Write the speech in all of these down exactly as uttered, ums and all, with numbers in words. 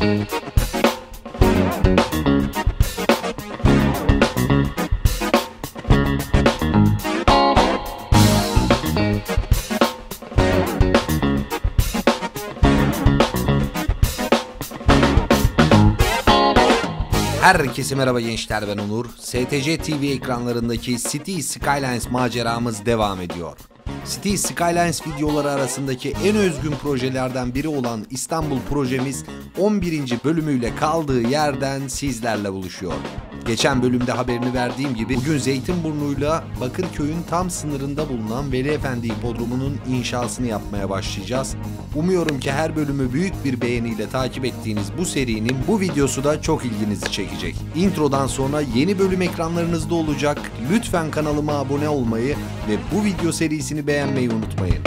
Herkese merhaba gençler, ben Onur. S T C T V ekranlarındaki City Skylines maceramız devam ediyor. City Skylines videoları arasındaki en özgün projelerden biri olan İstanbul projemiz on birinci bölümüyle kaldığı yerden sizlerle buluşuyor. Geçen bölümde haberini verdiğim gibi bugün Zeytinburnu'yla Bakırköy'ün tam sınırında bulunan Veli Efendi Hipodromu'nun inşasını yapmaya başlayacağız. Umuyorum ki her bölümü büyük bir beğeniyle takip ettiğiniz bu serinin bu videosu da çok ilginizi çekecek. Introdan sonra yeni bölüm ekranlarınızda olacak. Lütfen kanalıma abone olmayı ve bu video serisini beğenmeyi unutmayın.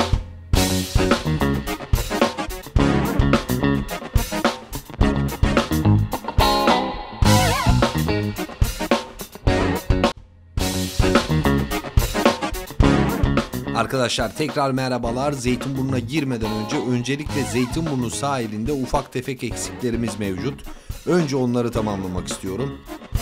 Arkadaşlar tekrar merhabalar. Zeytinburnu'na girmeden önce öncelikle Zeytinburnu sahilinde ufak tefek eksiklerimiz mevcut. Önce onları tamamlamak istiyorum.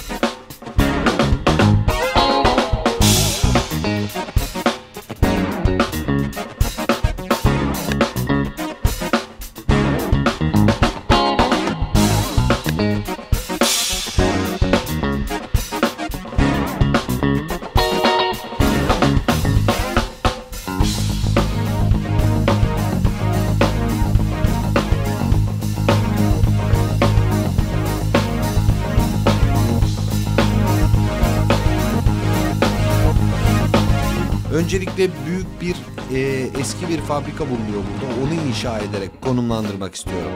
Öncelikle büyük bir e, eski bir fabrika bulunuyor burada. Onu inşa ederek konumlandırmak istiyorum.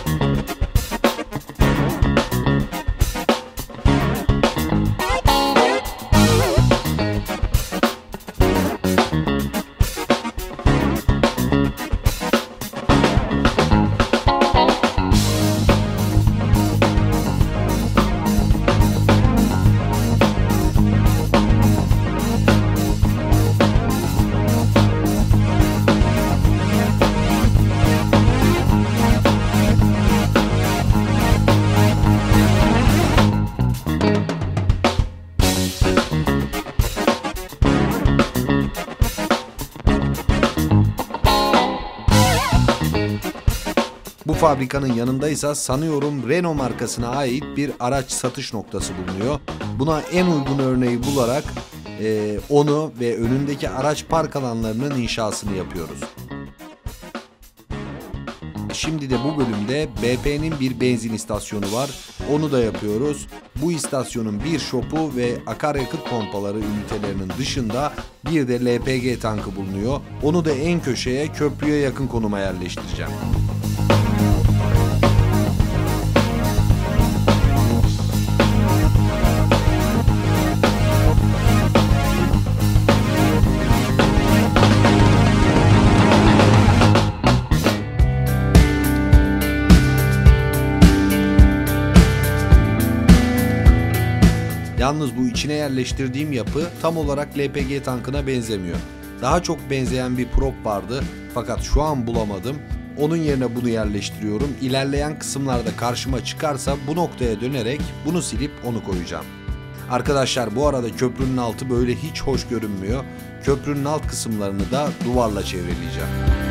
Bu fabrikanın yanındaysa sanıyorum Renault markasına ait bir araç satış noktası bulunuyor. Buna en uygun örneği bularak e, onu ve önündeki araç park alanlarının inşasını yapıyoruz. Şimdi de bu bölümde B P'nin bir benzin istasyonu var. Onu da yapıyoruz. Bu istasyonun bir şopu ve akaryakıt pompaları ünitelerinin dışında bir de L P G tankı bulunuyor. Onu da en köşeye, köprüye yakın konuma yerleştireceğim. Yalnız bu içine yerleştirdiğim yapı tam olarak L P G tankına benzemiyor. Daha çok benzeyen bir prop vardı fakat şu an bulamadım. Onun yerine bunu yerleştiriyorum. İlerleyen kısımlarda karşıma çıkarsa bu noktaya dönerek bunu silip onu koyacağım. Arkadaşlar bu arada köprünün altı böyle hiç hoş görünmüyor. Köprünün alt kısımlarını da duvarla çevreleyeceğim.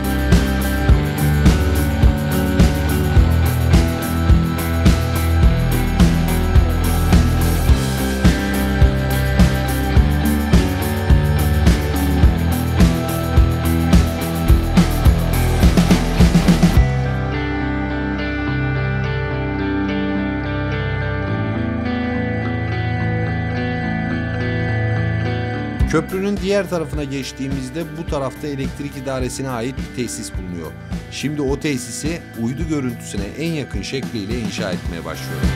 Köprünün diğer tarafına geçtiğimizde bu tarafta elektrik idaresine ait bir tesis bulunuyor. Şimdi o tesisi uydu görüntüsüne en yakın şekliyle inşa etmeye başlıyorum.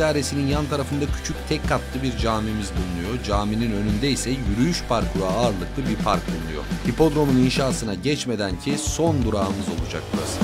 İdaresi'nin yan tarafında küçük tek katlı bir camimiz bulunuyor. Caminin önünde ise yürüyüş parkuru ağırlıklı bir park bulunuyor. Hipodromun inşasına geçmeden ki son durağımız olacak burası.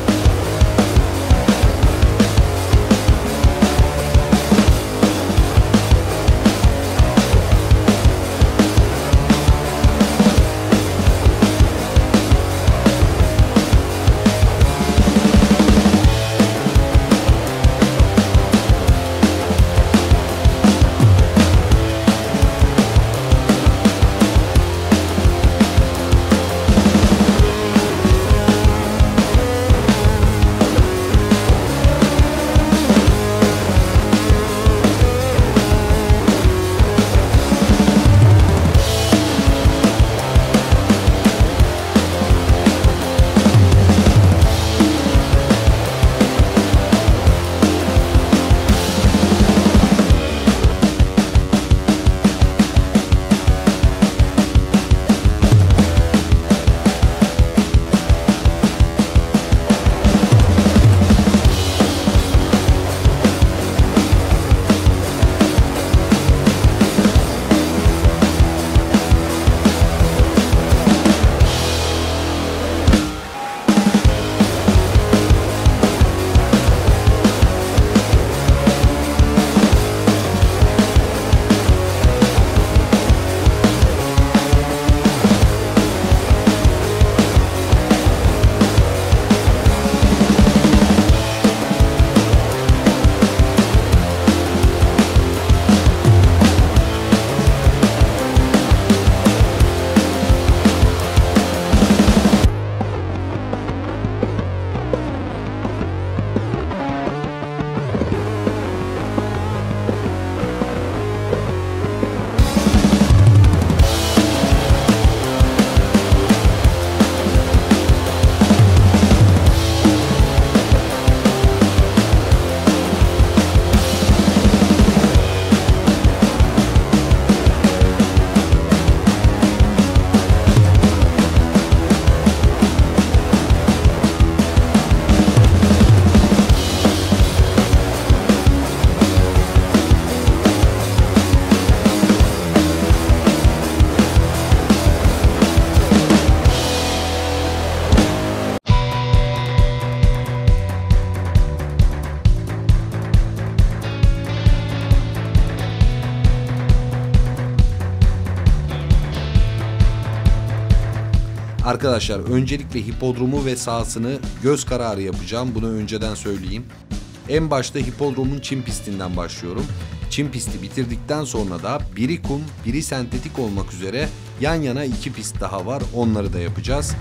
Arkadaşlar öncelikle hipodromu ve sahasını göz kararı yapacağım. Bunu önceden söyleyeyim. En başta hipodromun çim pistinden başlıyorum. Çim pisti bitirdikten sonra da biri kum, biri sentetik olmak üzere yan yana iki pist daha var. Onları da yapacağız.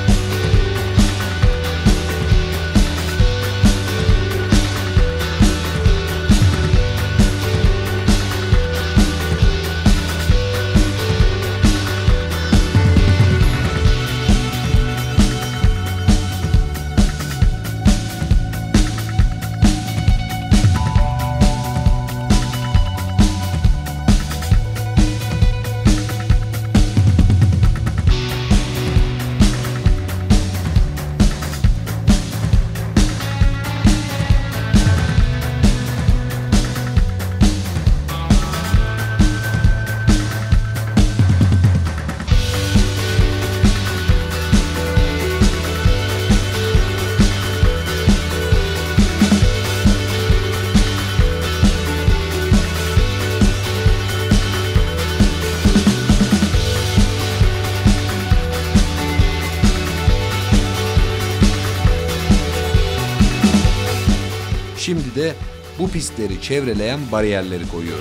Şimdi de bu pistleri çevreleyen bariyerleri koyuyoruz.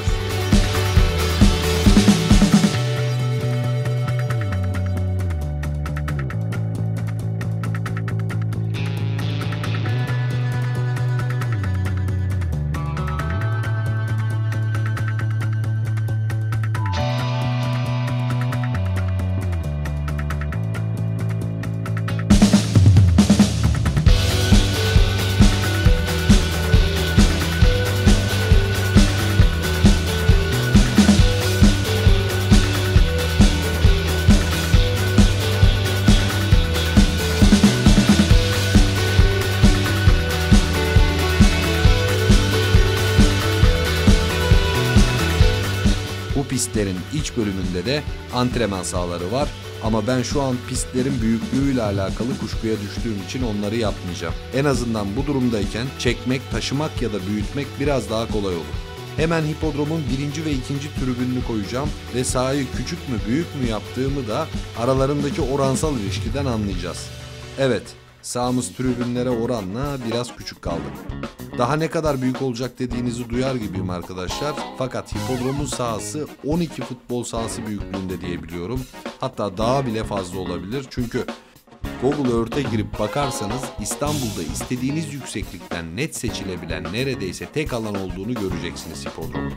pistlerin iç bölümünde de antrenman sahaları var. Ama ben şu an pistlerin büyüklüğüyle alakalı kuşkuya düştüğüm için onları yapmayacağım. En azından bu durumdayken çekmek, taşımak ya da büyütmek biraz daha kolay olur. Hemen hipodromun birinci ve ikinci tribününü koyacağım ve sahayı küçük mü büyük mü yaptığımı da aralarındaki oransal ilişkiden anlayacağız. Evet, sahamız tribünlere oranla biraz küçük kaldı. Daha ne kadar büyük olacak dediğinizi duyar gibiyim arkadaşlar. Fakat hipodromun sahası on iki futbol sahası büyüklüğünde diye biliyorum. Hatta daha bile fazla olabilir. Çünkü Google Earth'e girip bakarsanız İstanbul'da istediğiniz yükseklikten net seçilebilen neredeyse tek alan olduğunu göreceksiniz hipodromun.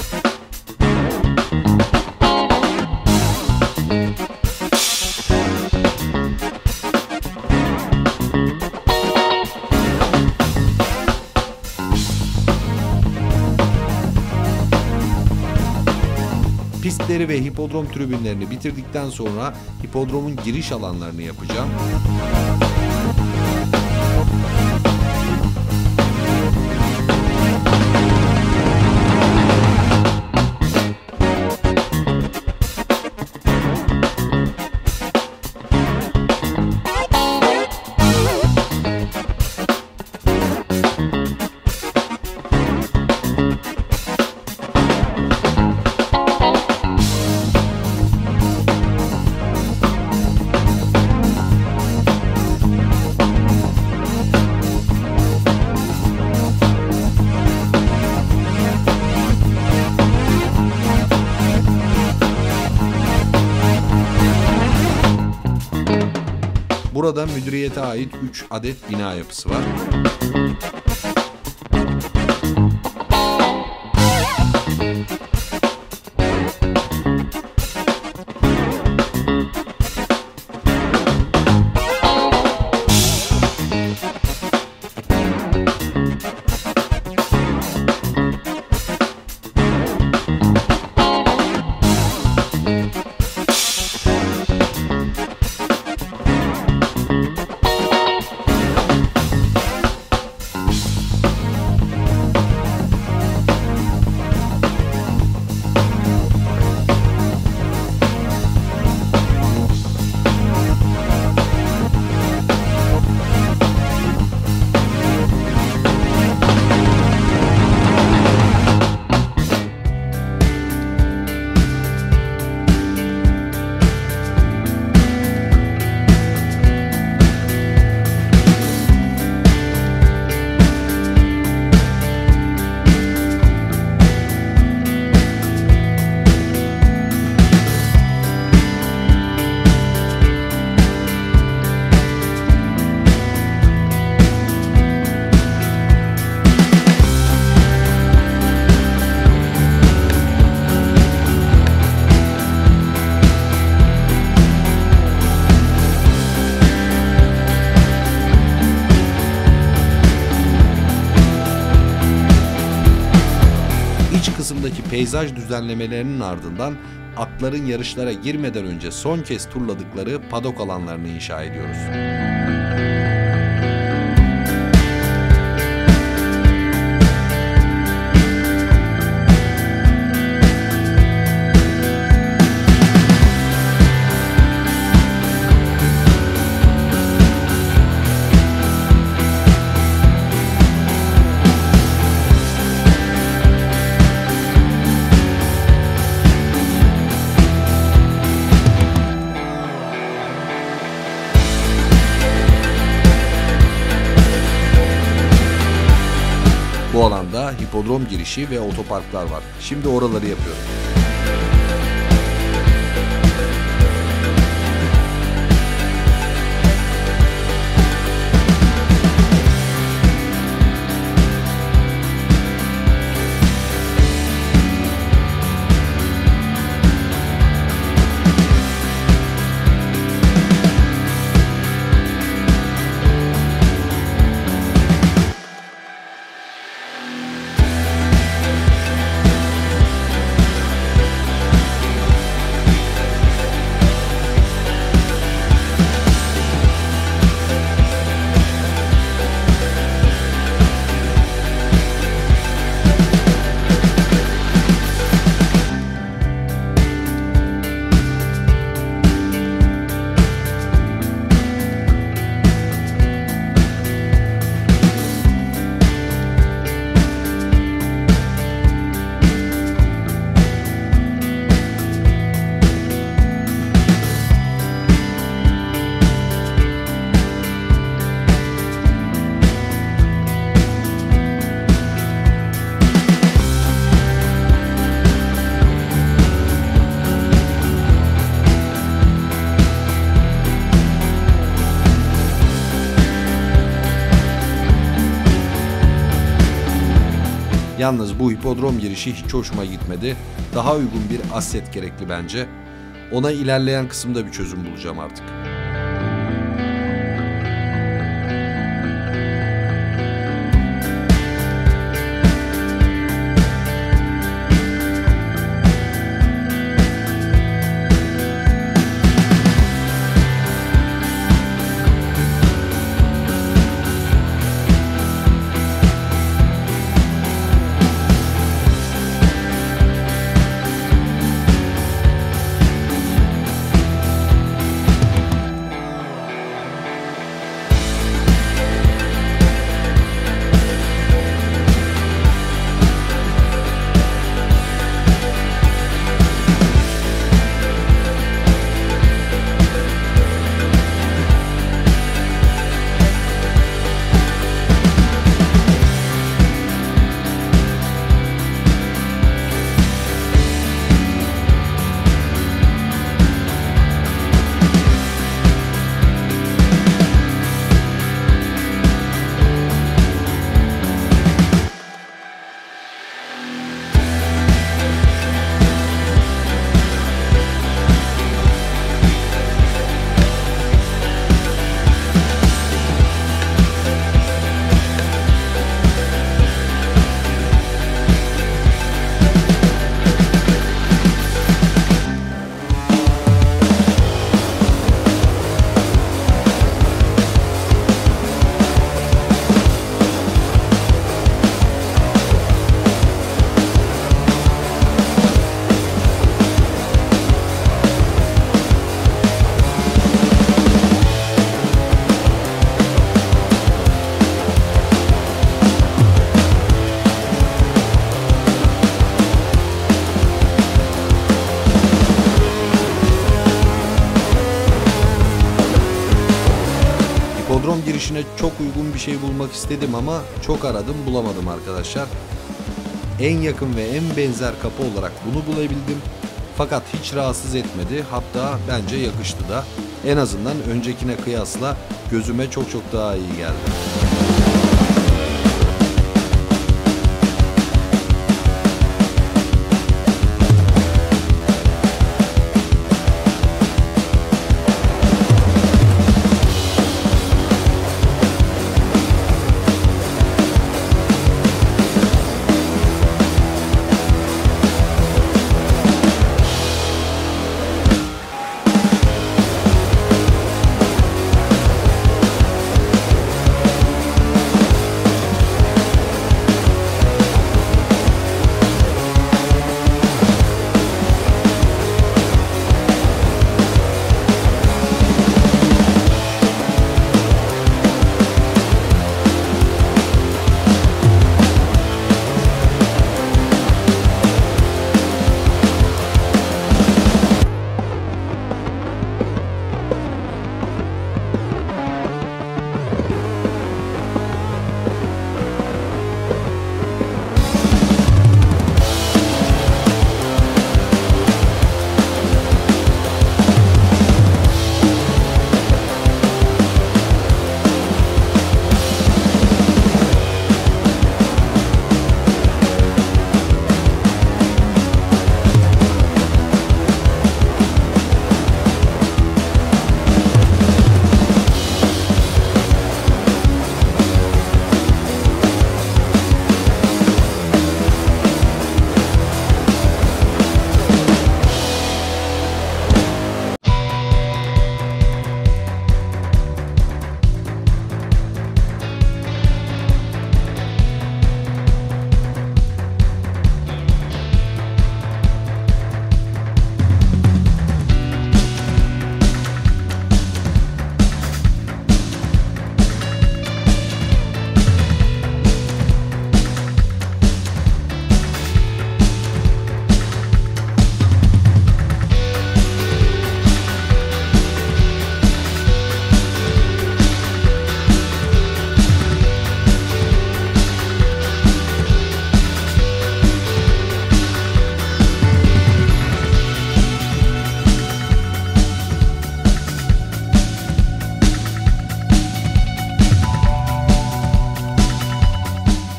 Pistleri ve hipodrom tribünlerini bitirdikten sonra hipodromun giriş alanlarını yapacağım. Burada müdüriyete ait üç adet bina yapısı var. İç kısımdaki peyzaj düzenlemelerinin ardından atların yarışlara girmeden önce son kez turladıkları padok alanlarını inşa ediyoruz. Bu alanda hipodrom girişi ve otoparklar var. Şimdi oraları yapıyorum. Yalnız bu hipodrom girişi hiç hoşuma gitmedi. Daha uygun bir asset gerekli bence. Ona ilerleyen kısımda bir çözüm bulacağım artık. Hipodrom girişine çok uygun bir şey bulmak istedim ama çok aradım, bulamadım arkadaşlar. En yakın ve en benzer kapı olarak bunu bulabildim. Fakat hiç rahatsız etmedi. Hatta bence yakıştı da. En azından öncekine kıyasla gözüme çok çok daha iyi geldi.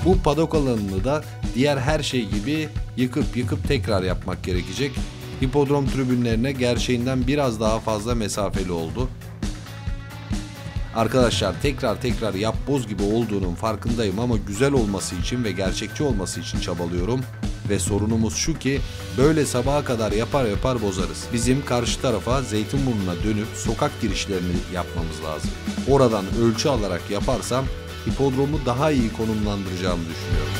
Bu padok alanını da diğer her şey gibi yıkıp yıkıp tekrar yapmak gerekecek. Hipodrom tribünlerine gerçeğinden biraz daha fazla mesafeli oldu. Arkadaşlar tekrar tekrar yapboz gibi olduğunun farkındayım ama güzel olması için ve gerçekçi olması için çabalıyorum. Ve sorunumuz şu ki böyle sabaha kadar yapar yapar bozarız. Bizim karşı tarafa Zeytinburnu'na dönüp sokak girişlerini yapmamız lazım. Oradan ölçü alarak yaparsam hipodromu daha iyi konumlandıracağımı düşünüyorum.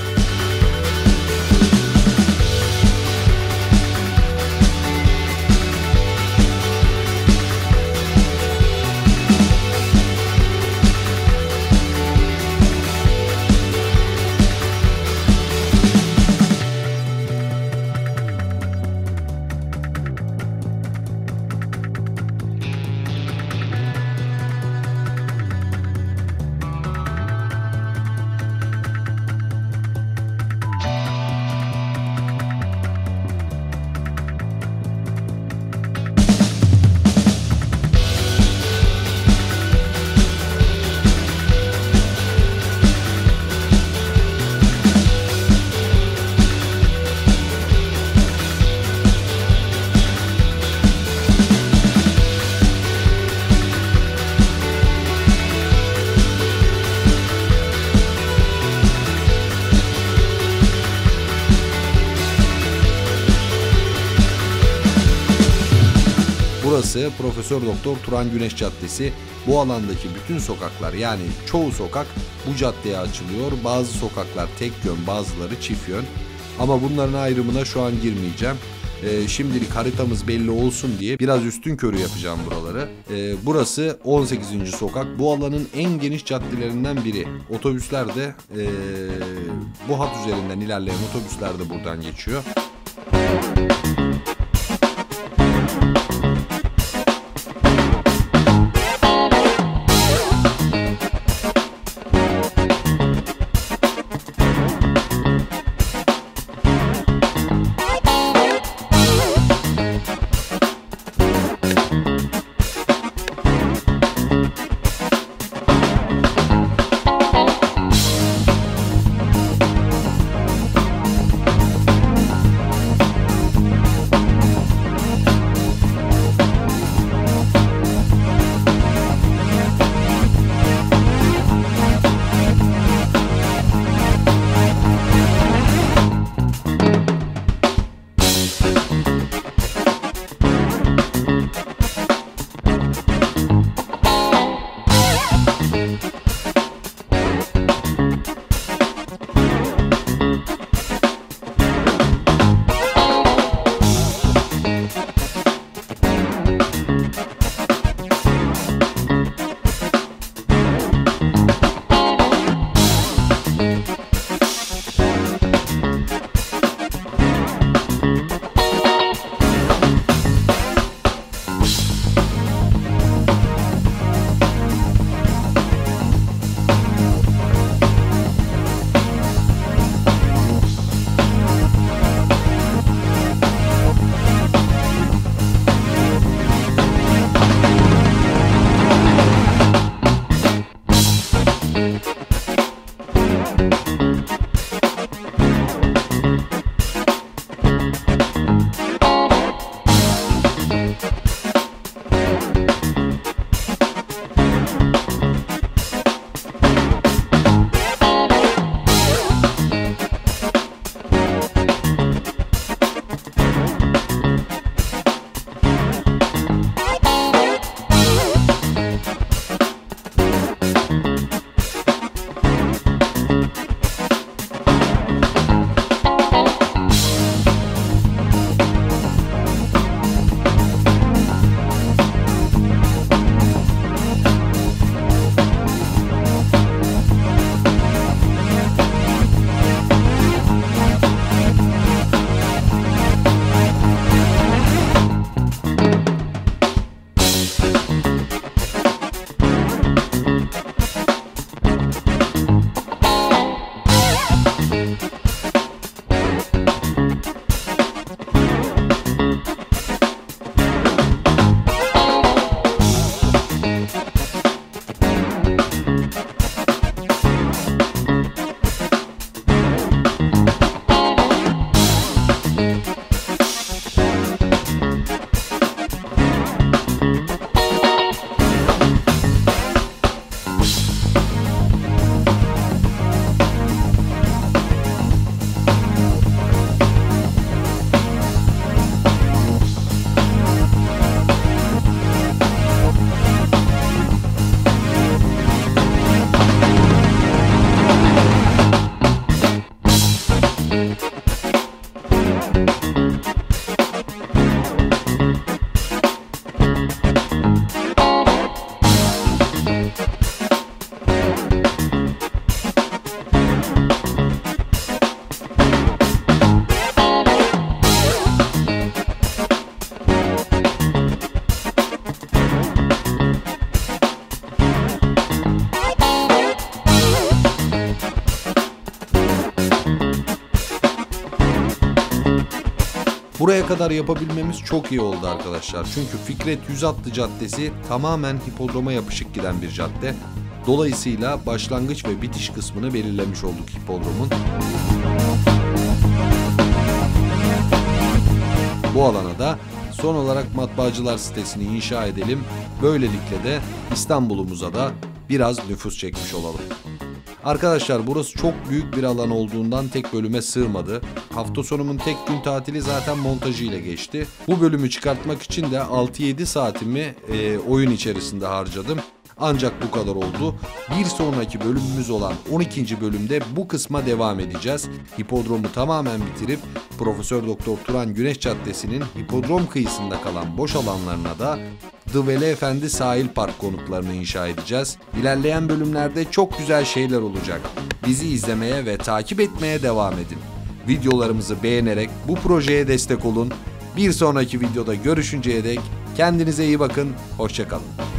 Burası Profesör Doktor Turan Güneş Caddesi. Bu alandaki bütün sokaklar, yani çoğu sokak bu caddeye açılıyor. Bazı sokaklar tek yön, bazıları çift yön. Ama bunların ayrımına şu an girmeyeceğim. Ee, şimdilik haritamız belli olsun diye biraz üstünkörü yapacağım buraları. Ee, burası on sekizinci sokak. Bu alanın en geniş caddelerinden biri. Otobüsler de ee, bu hat üzerinden ilerleyen otobüsler de buradan geçiyor. Buraya kadar yapabilmemiz çok iyi oldu arkadaşlar. Çünkü Fikret Yüzatlı Caddesi tamamen hipodroma yapışık giden bir cadde. Dolayısıyla başlangıç ve bitiş kısmını belirlemiş olduk hipodromun. Bu alana da son olarak matbaacılar sitesini inşa edelim. Böylelikle de İstanbul'umuza da biraz nüfus çekmiş olalım. Arkadaşlar burası çok büyük bir alan olduğundan tek bölüme sığmadı. Hafta sonumun tek gün tatili zaten montajı ile geçti. Bu bölümü çıkartmak için de altı yedi saatimi e, oyun içerisinde harcadım. Ancak bu kadar oldu. Bir sonraki bölümümüz olan on ikinci bölümde bu kısma devam edeceğiz. Hipodromu tamamen bitirip Profesör Doktor Turan Güneş Caddesi'nin hipodrom kıyısında kalan boş alanlarına da The Veli Efendi Sahil Park konutlarını inşa edeceğiz. İlerleyen bölümlerde çok güzel şeyler olacak. Bizi izlemeye ve takip etmeye devam edin. Videolarımızı beğenerek bu projeye destek olun. Bir sonraki videoda görüşünceye dek kendinize iyi bakın, hoşça kalın.